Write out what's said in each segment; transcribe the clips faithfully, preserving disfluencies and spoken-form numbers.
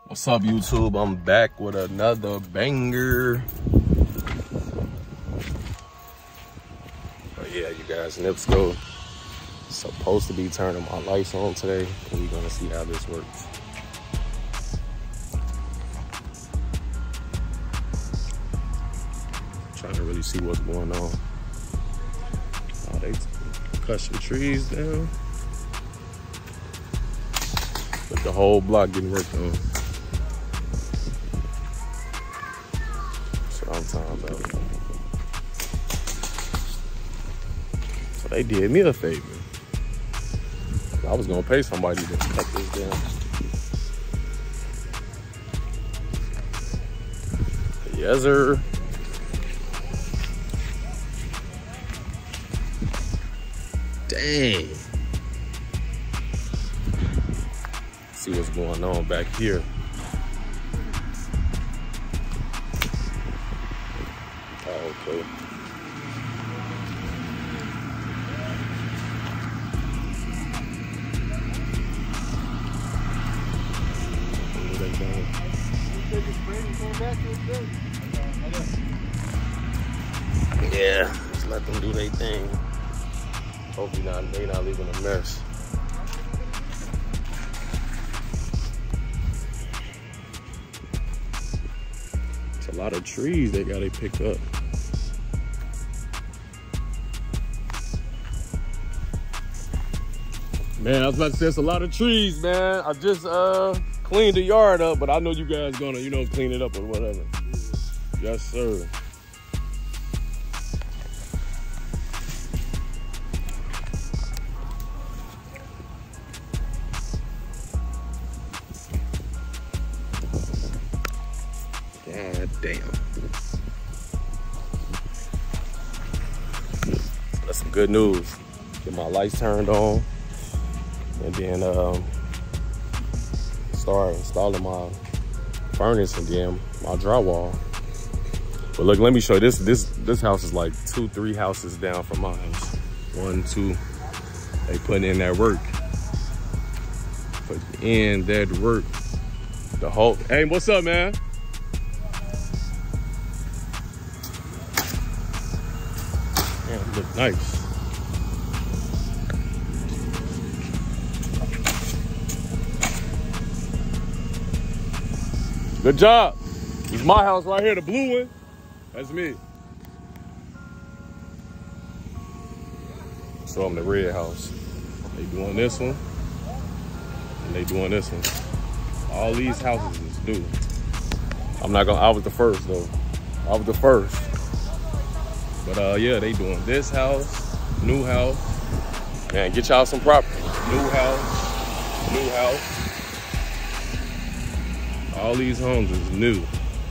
What's up, YouTube? I'm back with another banger. But yeah, you guys, Nipsco supposed to be turning my lights on today, and we're gonna see how this works. Trying to really see what's going on. Oh, they cut some trees down. But the whole block getting worked on. That's what I'm talking about. So they did me a favor. I was gonna pay somebody to cut this down. Yes, sir. Dang. See what's going on back here. Oh, okay. Yeah, just let them do their thing. Hopefully not, they not leaving a mess. It's a lot of trees they gotta pick up. Man, I was about to say it's a lot of trees, man. I just uh cleaned the yard up, but I know you guys gonna, you know, clean it up or whatever. Yes, sir. God damn. That's some good news. Get my lights turned on and then um, start installing my furnace and then my drywall. But look, let me show you this. This this house is like two, three houses down from my house. One, two. They putting in that work. Put in that work. The whole. Hey, what's up, man? Man, look nice. Good job. It's my house right here, the blue one. That's me. So I'm the red house. They doing this one, and they doing this one. All these houses is new. I'm not gonna, I was the first though. I was the first. But uh, yeah, they doing this house, new house. Man, get y'all some property. New house, new house. All these homes is new.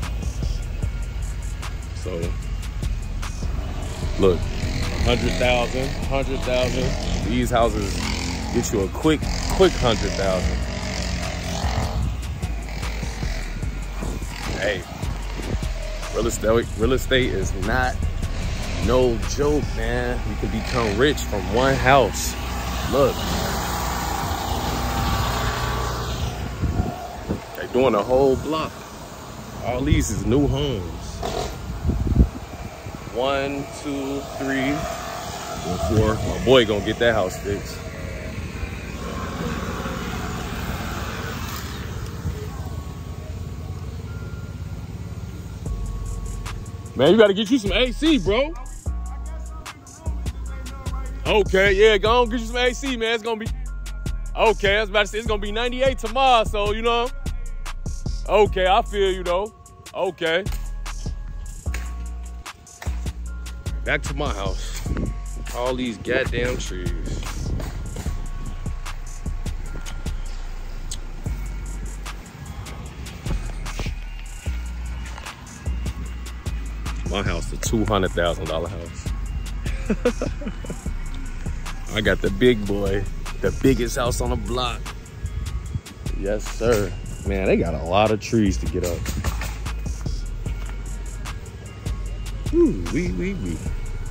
So, look, one hundred thousand, one hundred thousand. These houses get you a quick, quick one hundred thousand. Hey, real estate, real estate is not no joke, man. You can become rich from one house. Look. Doing a whole block. All these is new homes. One, two, three, four. My boy gonna get that house fixed. Man, you gotta get you some A C, bro. Okay, yeah, go on, get you some A C, man. It's gonna be okay. I was about to say it's gonna be ninety-eight tomorrow, so you know. Okay, I feel you though. Okay. Back to my house. All these goddamn trees. My house, the two hundred thousand dollar house. I got the big boy, the biggest house on the block. Yes, sir. Man, they got a lot of trees to get up. Ooh, wee, wee, wee.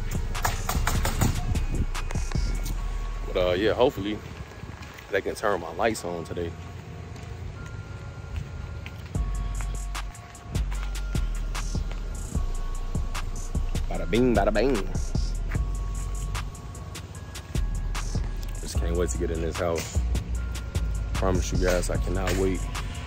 But uh, yeah, hopefully they can turn my lights on today. Bada bing, bada bang. Just can't wait to get in this house. Promise you guys, I cannot wait.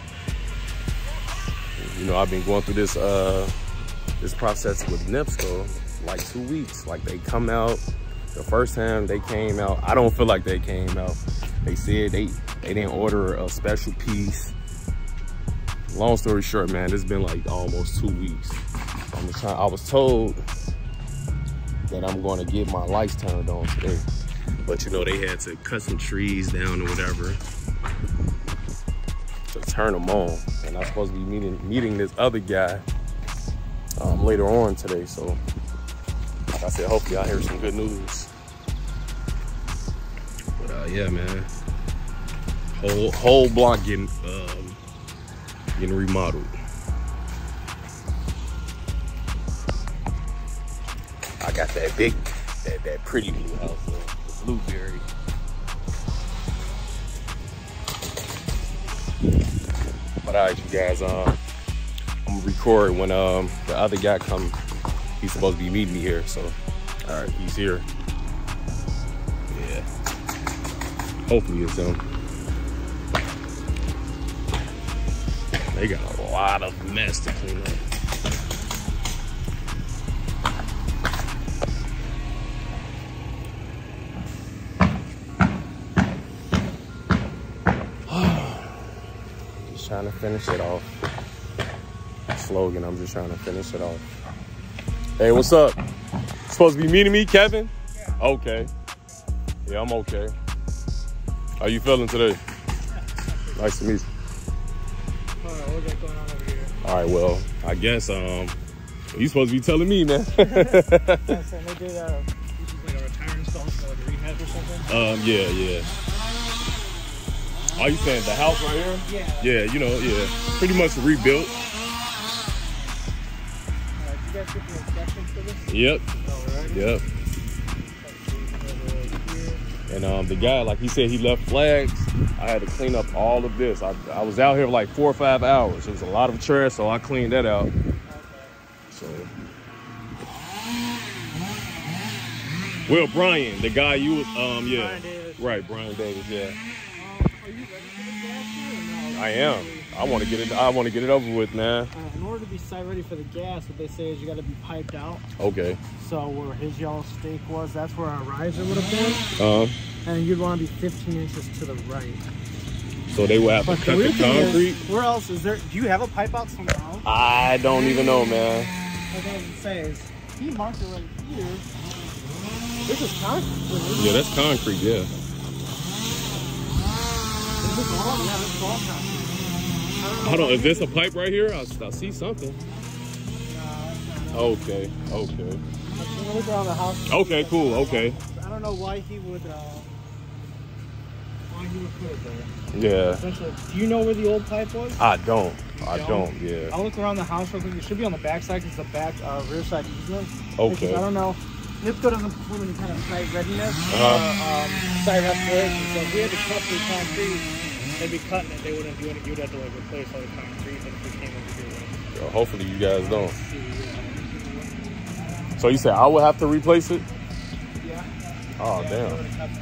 You know, I've been going through this uh, this process with Nipsco like two weeks. Like they come out, the first time they came out, I don't feel like they came out. They said they, they didn't order a special piece. Long story short, man, it's been like almost two weeks. I'm just trying, I was told that I'm going to get my lights turned on today. But you know, they had to cut some trees down or whatever to turn them on. And I'm supposed to be meeting, meeting this other guy um, later on today. So like I said, hopefully I'll hear some good news. But uh, yeah, man, whole, whole block getting, um, getting remodeled. I got that big, that, that pretty blue house, uh, the blueberry. But all right, you guys, uh, I'm gonna record when um, the other guy come. He's supposed to be meeting me here, so all right, he's here. Yeah, hopefully it's him. They got a lot of mess to clean up. Just trying to finish it off. Slogan, I'm just trying to finish it off. Hey, what's up? Supposed to be meeting me, Kevin? Yeah. Okay. Yeah, I'm okay. How you feeling today? Yeah. Nice to meet you. All right, what got going on over here? All right, well, I guess um, you supposed to be telling me, man. Yeah, so they did uh, this is like a retire install for like a rehab or something? Um, yeah, yeah. Are you saying the house right here? Yeah. Yeah, you know, yeah. Pretty much rebuilt. Uh, did you guys get the inspections for this? Yep. Oh, right. Yep. And um, the guy, like he said, he left flags. I had to clean up all of this. I, I was out here for like four or five hours. It was a lot of trash, so I cleaned that out. Okay. So, well, Brian, the guy you was, um, yeah, Brian Davis. Right, Brian Davis, yeah. Um, are you ready for the gas here or no? I am. I want to get it. I want to get it over with, man. Uh, in order to be site ready for the gas, what they say is you got to be piped out. Okay. So where his yellow stake was, that's where our riser would have been. Uh huh. And you'd want to be fifteen inches to the right. So they would have But to cut the, the concrete. Is, where else is there? Do you have a pipe out somewhere else? I don't even know, man. What I was gonna say is he marked it right here. This is concrete. Yeah, that's concrete. Yeah. Is this all? Yeah, this is all concrete. Hold on, is this a pipe right here? I, I see something. Okay, okay. Look around the house. Okay, cool, okay. I don't know why he would, uh, why he would put it there. Yeah. Essentially, do you know where the old pipe was? I don't. I don't? don't, yeah. I'll look around the house real quick. It should be on the back side because it's the back, uh, rear side easement. Okay. Because I don't know. Nipsco doesn't perform any kind of site readiness, Uh-huh. uh, um, site restoration. So if we had to cut through concrete, they'd be cutting it. They wouldn't do it. You'd have to like replace all the concrete if we came over here. Yo, hopefully you guys don't. So you said I would have to replace it? Yeah. Oh, yeah, damn.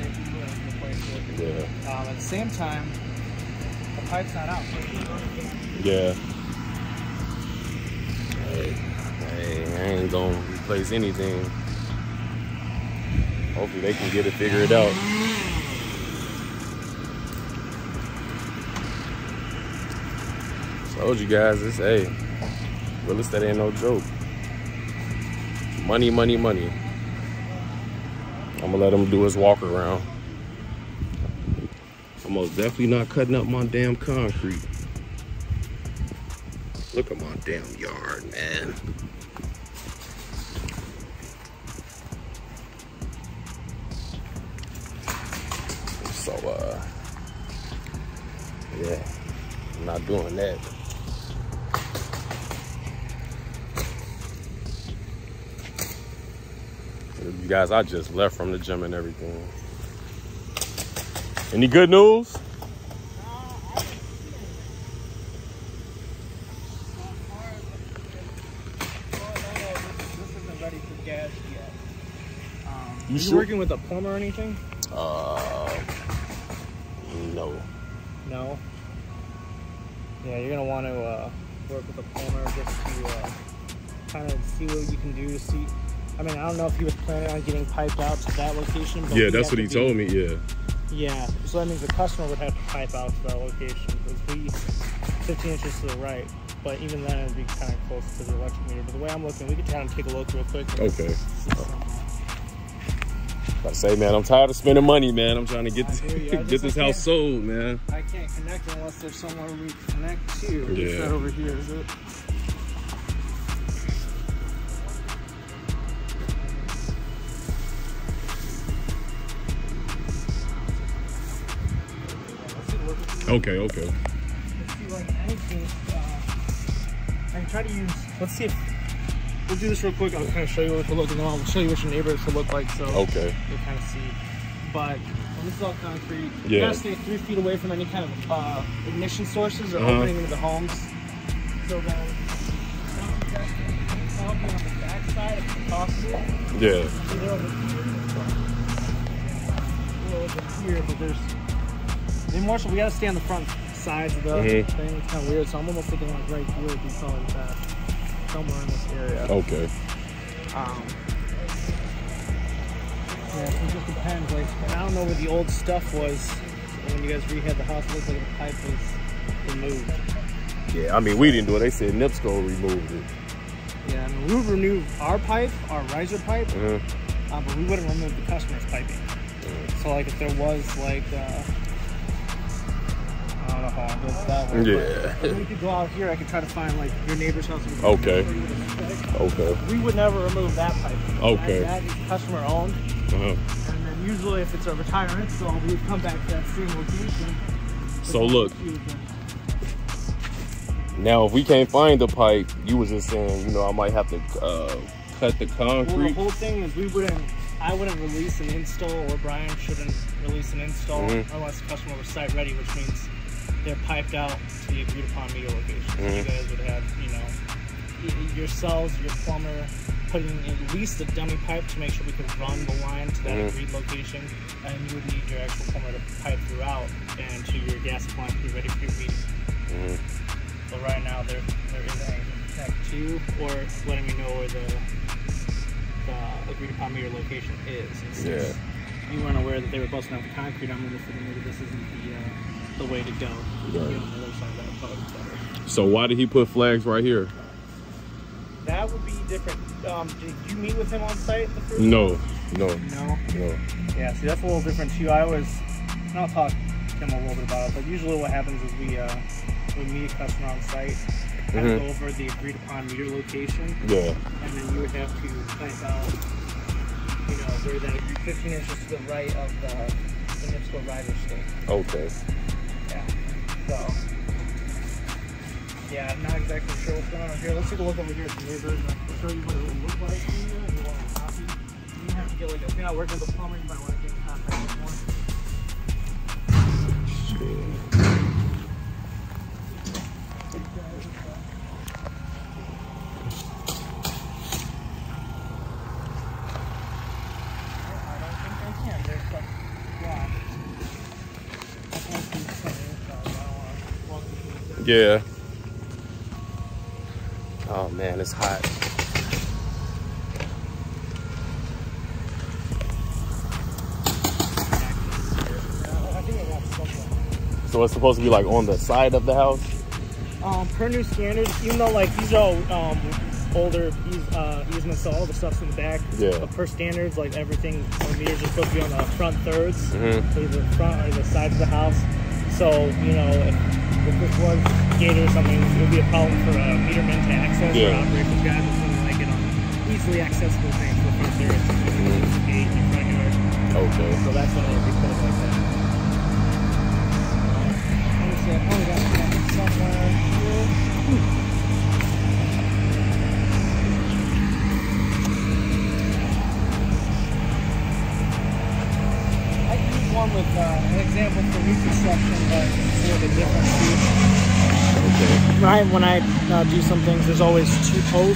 Yeah. Um, at the same time, the pipe's not out. Yeah. Hey, hey, I ain't gonna replace anything. Hopefully they can get it figured out. Told you guys, it's hey, real estate ain't no joke. Money, money, money. I'm gonna let him do his walk around. I'm most definitely not cutting up my damn concrete. Look at my damn yard, man. So, uh, yeah, I'm not doing that. You guys, I just left from the gym and everything. Any good news? You, you sure? working with a plumber or anything? Uh, no. No. Yeah, you're gonna want to uh, work with a plumber just to uh, kind of see what you can do to see. I mean, I don't know if he was planning on getting piped out to that location. But Yeah, that's what he be, told me. Yeah. Yeah, so that means the customer would have to pipe out to that location because we fifteen inches to the right. But even then, it'd be kind of close to the electric meter. But the way I'm looking, we could kind of take a look real quick. Okay. I say, man, I'm tired of spending money, man. I'm trying to get this, get this house sold, man. I can't connect unless there's somewhere we connect to. Yeah. Is that over here, is it? Okay, okay. Let's see, like anything. Uh, I can try to use. Let's see if we'll do this real quick. I'll kind of show you what it could look, and then I'll show you what your neighborhood should look like. So okay, you'll kind of see. But well, this is all concrete. Yeah. You gotta stay three feet away from any kind of uh, ignition sources or uh-huh. opening into the homes. So then, on the back side, if it's possible. Yeah. They're over here. They're over here, but there's. They more so we gotta stay on the front sides of the mm-hmm. thing. It's kind of weird, so I'm almost thinking like right here would be probably best. Somewhere in this area. Okay. Um, yeah, so it just depends. Like, and I don't know where the old stuff was when you guys rehab the house. It looked like the pipe was removed. Yeah, I mean, we didn't do it. They said NIPSCO removed it. Yeah, I mean, we would remove our pipe, our riser pipe, mm-hmm. uh, but we wouldn't remove the customer's piping. Mm-hmm. So, like, if there was, like, uh, I don't know how I did that one. Yeah. But we could go out here. I could try to find like your neighbor's house. Okay. Okay. We would never remove that pipe. Okay. That, that is customer owned. Uh-huh. And then usually, if it's a retire install, we would come back to that same location. So look. Now, if we can't find the pipe, you was just saying, you know, I might have to uh, cut the concrete. Well, the whole thing is we wouldn't. I wouldn't release an install, or Brian shouldn't release an install mm-hmm. unless the customer was site ready, which means they're piped out to the agreed upon meter location. Mm-hmm. So you guys would have, you know, yourselves, your plumber, putting in at least a dummy pipe to make sure we could run the line to that mm-hmm. agreed location. And you would need your actual plumber to pipe throughout and to your gas plant to be ready for your meeting. Mm-hmm. So right now there there isn't anything to connect to, or it's letting me know where the, the agreed upon meter location is. And since yeah. you weren't aware that they were busting out the concrete, I'm gonna figure maybe this isn't the uh, the way to go. Right. On the other side of that boat. So why did he put flags right here? That would be different. Um, did you meet with him on site the first No, no, no, no. Yeah, see, that's a little different too. I always, and I'll talk to him a little bit about it, but usually what happens is we uh, we meet a customer on site, kind of mm-hmm. go over the agreed upon meter location. Yeah. And then you would have to find out, you know, where that fifteen inches to the right of the, the NIPSCO riser stick. Okay. Yeah. So. Yeah, I'm not exactly sure what's going on here. Let's take a look over here at the neighbors and I'll show you what it would look like to you. And you want a copy. You have to get like a, if you're not working with a plumber, you might want to get in contact with one. Sure. I don't think they can. There's some block. I can't see the center inside. I don't want to walk through the Yeah. Oh man, it's hot. So it's supposed to be like on the side of the house? Um, per new standards, even though like these are um, older uh, easements, so all the stuff's in the back. Yeah. But per standards, like everything, the meters are supposed to be on the front thirds, mm-hmm. so either the front or the side of the house. So you know, if, if this was gated or something, it would be a problem for a meterman to access yeah. or operate this guy. Just something like it on easily accessible things to the front there. It's mm-hmm. a gate in your front yard. Okay. So that's why it would be put up like that. Let me see. I probably got it somewhere here. Hmm. One with uh, an example for reconstruction, but it's a little bit different too. Okay. Right, when I uh, do some things, there's always two posts. So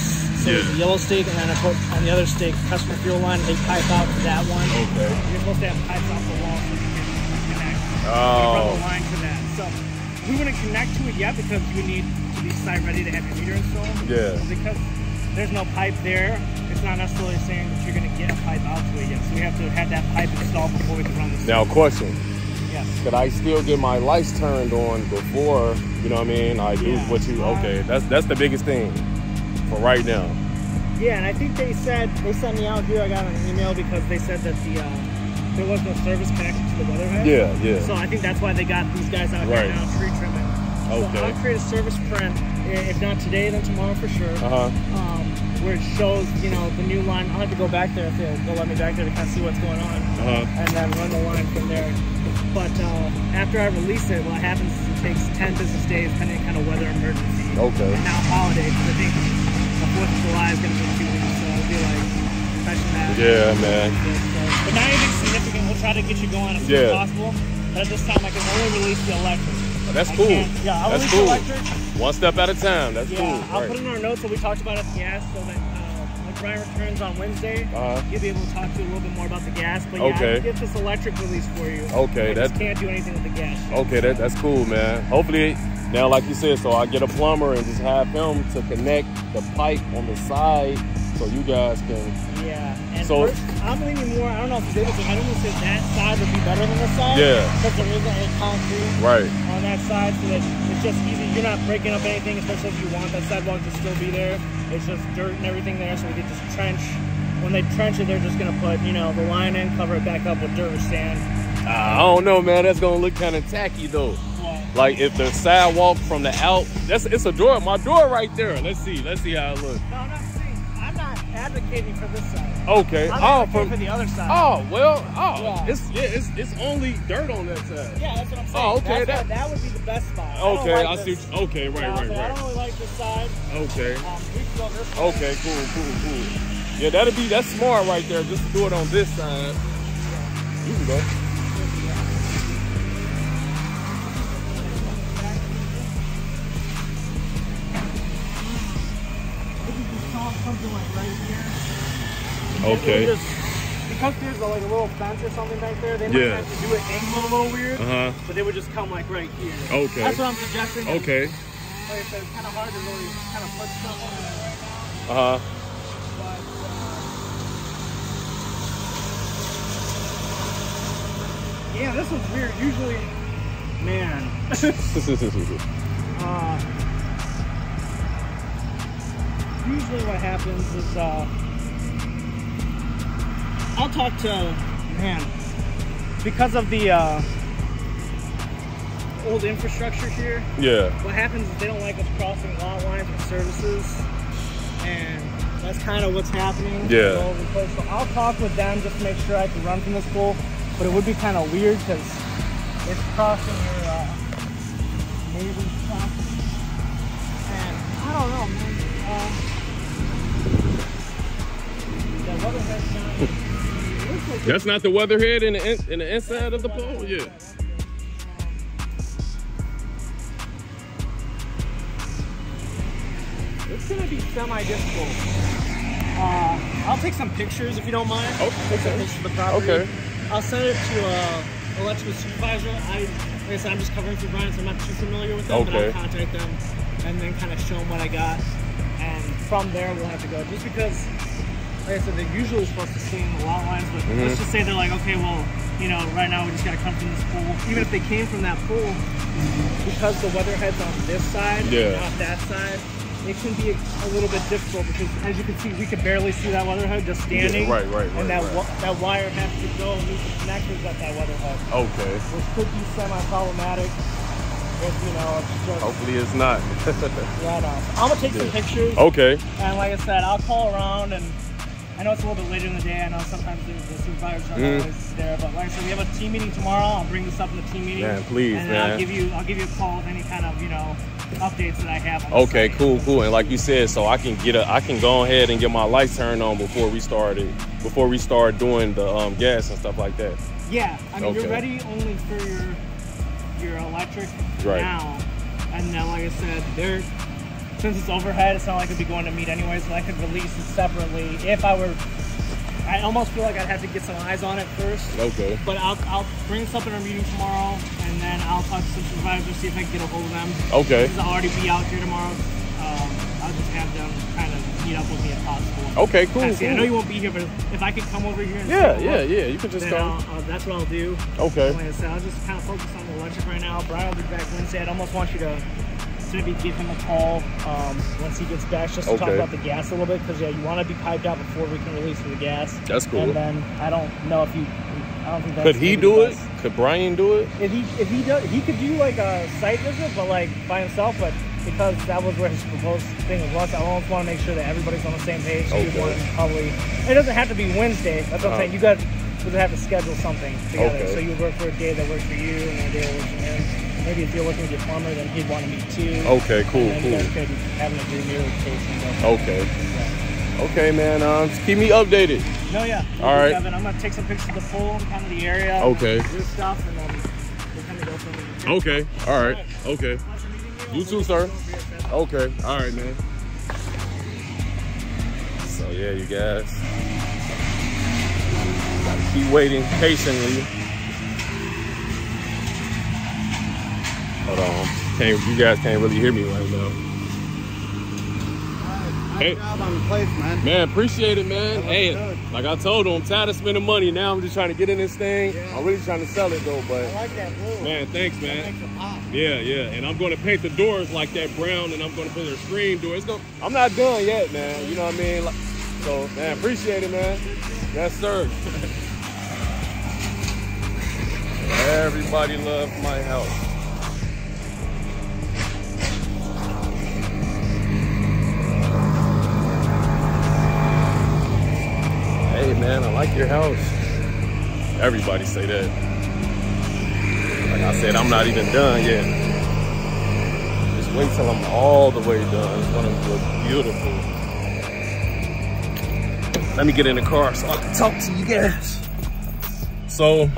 So Yeah. there's a yellow stake, and then I put on the other stake customer fuel line. They pipe out to that one. Okay. You're supposed to have pipes off the wall so you can connect Oh. from the line to that. So we wouldn't connect to it yet because you need to be site ready to have your meter installed. Yeah. Because there's no pipe there, it's not necessarily saying that you're going to get a pipe out to it yet. So we have to have that pipe installed before we can run the Now, question. Yes. Could I still get my lights turned on before, you know what I mean? I do Yeah. what you, Uh, okay. That's that's the biggest thing for right now. Yeah, and I think they said, they sent me out here, I got an email because they said that the uh, there was no service connected to the weatherhead. Yeah, yeah. So I think that's why they got these guys out Right. here now tree trimming. Okay. So I'll create a service print, i- if not today, then tomorrow for sure. Uh-huh. Um, where it shows, you know, the new line. I'll have to go back there if they'll, they'll let me back there to kind of see what's going on. Uh-huh. And then run the line from there. But uh, after I release it, what happens is it takes ten business days, depending on kind of weather emergency. Okay. And now holidays, because I think the fourth of July is going to be in two weeks, so it'll be like catching that. Yeah, man. But not anything significant. We'll try to get you going as soon Yeah. as possible. But at this time, I can only release the electric. Oh, that's I cool. can't- Yeah, I'll That's release cool. the electric. One step at a time. That's Yeah, cool. I'll Right. put in our notes that we talked about at the gas, so that uh, when Brian returns on Wednesday, Uh-huh. he'll be able to talk to you a little bit more about the gas. But yeah, Okay. I can get this electric release for you. Okay, I that's- just can't do anything with the gas. Okay, that, that's cool, man. Hopefully, now, like you said, so I get a plumber and just have him to connect the pipe on the side so you guys can. Yeah, and So- first, I'm leaning more. I don't know if it's able to. I don't know if that side would be better than this side. Yeah. Because there isn't any concrete Right. on that side, so that it's just easy. You're not breaking up anything, especially if you want that sidewalk to still be there. It's just dirt and everything there, so we could just trench. When they trench it, they're just gonna put, you know, the line in, cover it back up with dirt or sand. I don't know, man. That's gonna look kind of tacky though. Well, Like if the sidewalk from the out, that's it's a door. My door right there. Let's see. Let's see how it looks. no, I'm not saying. I'm not advocating for this side. Okay. I'm Oh, advocating from for the other side. oh well. Oh, Yeah. it's yeah. It's it's only dirt on that side. Yeah, that's what I'm saying. Oh, okay, That's that- why- that would be the best spot. I don't Okay, like I this. see. What you, okay, right, Yeah, right, I don't right. really like this side. Okay. Um, we can go this way. Okay. Cool. Cool. Cool. Yeah, that'll be that's smart right there. Just to do it on this side. You can go. Something like right here. Okay. Just, because there's a, like a little fence or something back there, they might Yeah. have to do it angled a little weird. Uh huh. But they would just come like right here. Okay. That's what I'm suggesting. Okay. Like I said, it's kind of hard to really kind of put stuff on it right now. Uh huh. But uh, yeah, this was weird. Usually, man. uh, usually what happens is uh, I'll talk to, man, because of the uh, old infrastructure here, Yeah. what happens is they don't like us crossing lot lines with services, and that's kind of what's happening. Yeah. all over the place. So I'll talk with them just to make sure I can run from this pool, but it would be kind of weird because it's crossing your uh, neighbor's property, and I don't know, man. Um, the weatherhead's not. it looks like That's not the weatherhead in the in, in the inside of the pole. Yeah. It's gonna be semi-difficult. Uh, I'll take some pictures if you don't mind. Oh, Take some okay. pictures of the property. Okay. I'll send it to uh, electrical supervisor. I, like I said, I'm just covering for Brian, so I'm not too familiar with them. But Okay. I'll contact them and then kind of show them what I got, and from there we'll have to go. Just because, like I said, they're usually supposed to see the lot lines, but Mhm. let's just say they're like, okay, well, you know, right now we just gotta come from this pool. Even if they came from that pool, because the weatherhead's on this side, Yeah. not that side, it can be a, a little bit difficult because, as you can see, we can barely see that weatherhead just standing. Yeah, right, right, right, And that right. wa- that wire has to go and meet the connectors at that weatherhead, Okay. which could be semi-problematic. If you know, it's just Hopefully it's not. yeah, no. I'm gonna take some pictures, Okay. and like I said, I'll call around. And I know it's a little bit later in the day. I know sometimes the, the supervisors aren't Mhm. always there, but like I said, we have a team meeting tomorrow. I'll bring this up in the team meeting. Man, please, and then I'll man. give you, I'll give you a call with any kind of, you know, updates that I have. On the Okay, site. cool, cool. And like you said, so I can get a, I can go ahead and get my lights turned on before we started, before we start doing the um, gas and stuff like that. Yeah, I mean, Okay. you're ready only for your your electric Right. now, and then like I said, they're since it's overhead, it's not like it'd be going to meet anyways, but I could release it separately if I were. I almost feel like I'd have to get some eyes on it first. Okay. But I'll, I'll bring this up in our meeting tomorrow, and then I'll talk to some supervisors, see if I can get a hold of them. Okay. Because I'll already be out here tomorrow. Um, I'll just have them kind of meet up with me if possible. Okay, cool. I, cool. I know you won't be here, but if I could come over here and yeah, take a yeah, look, yeah, you can just then come. I'll, uh, that's what I'll do. Okay. Like I said, I'll just kind of focus on the electric right now. Brian will be back Wednesday. I'd almost want you to maybe give him a call um, once he gets back, just to okay. talk about the gas a little bit, because yeah, you want to be piped out before we can release for the gas. That's cool. And then I don't know if you, I don't think that's Could he do it? Could Brian do it? If he if he does, he could do like a site visit, but like by himself. But because that was where his proposed thing was, I almost want to make sure that everybody's on the same page. So okay. you want to probably, it doesn't have to be Wednesday. That's what uh-huh. I'm saying. You guys would have to schedule something together. Okay. So you would work for a day that works for you and a day that works for him. Maybe if you're looking to get plumber, then he'd want to meet too. Okay, cool, and then cool. You guys could have an agreement rotation. Okay. Yeah. Okay, man. Um, just keep me updated. No, yeah. All right. Kevin, I'm gonna take some pictures of the pool and kind of the area. Okay. Your stuff, and then we'll kind of go from there. Okay. All right. Okay. Pleasure meeting You too, sir. Okay. All right, man. So yeah, you guys gotta keep waiting patiently. Hold on. Can't, you guys can't really hear me right now. Nice Hey. job on the place, man. Man, appreciate it, man. Hey, good. like I told him, I'm tired of spending money. Now I'm just trying to get in this thing. Yeah. I'm really trying to sell it though, but I like that blue. man, thanks, That man. makes it pop. Yeah, yeah, and I'm going to paint the doors like that brown, and I'm going to put a screen door. It's gonna, I'm not done yet, man. You know what I mean? Like, so, man, appreciate it, man. Yes, sir. Everybody loves my house. Hey, man, I like your house. Everybody say that. Like I said, I'm not even done yet. Just wait till I'm all the way done. It's gonna look beautiful. Let me get in the car so I can talk to you guys. So,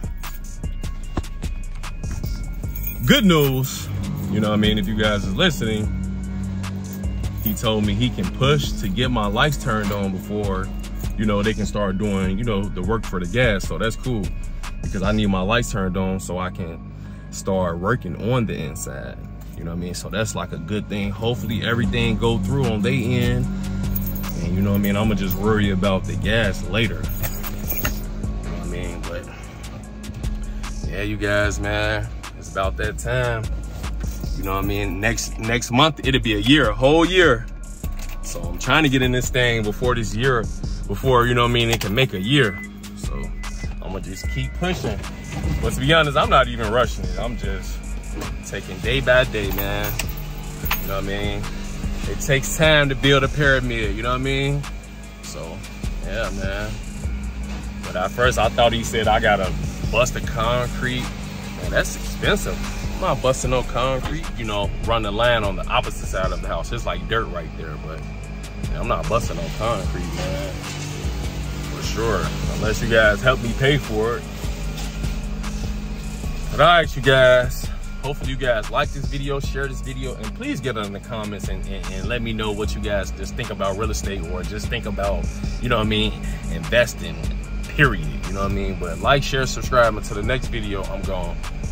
good news, you know what I mean, if you guys are listening, he told me he can push to get my lights turned on before, you know, they can start doing, you know, the work for the gas. So that's cool, because I need my lights turned on so I can start working on the inside. You know what I mean? So that's like a good thing. Hopefully everything go through on their end. And you know what I mean? I'm gonna just worry about the gas later. You know what I mean? But yeah, you guys, man, it's about that time. You know what I mean? Next next month, it'll be a year, a whole year. So I'm trying to get in this thing before this year, before, you know what I mean, it can make a year. So I'm gonna just keep pushing. But to be honest, I'm not even rushing it. I'm just taking day by day, man. You know what I mean? It takes time to build a pyramid, you know what I mean? So, yeah, man. But at first, I thought he said I gotta bust the concrete. Man, that's expensive. I'm not busting no concrete, you know, run the line on the opposite side of the house. It's like dirt right there, but man, I'm not busting no concrete, man. For sure, unless you guys help me pay for it. But all right, you guys. Hopefully you guys like this video, share this video, and please get it in the comments and, and, and let me know what you guys just think about real estate, or just think about, you know what I mean, investing, period. You know what I mean? But like, share, subscribe. Until the next video, I'm gone.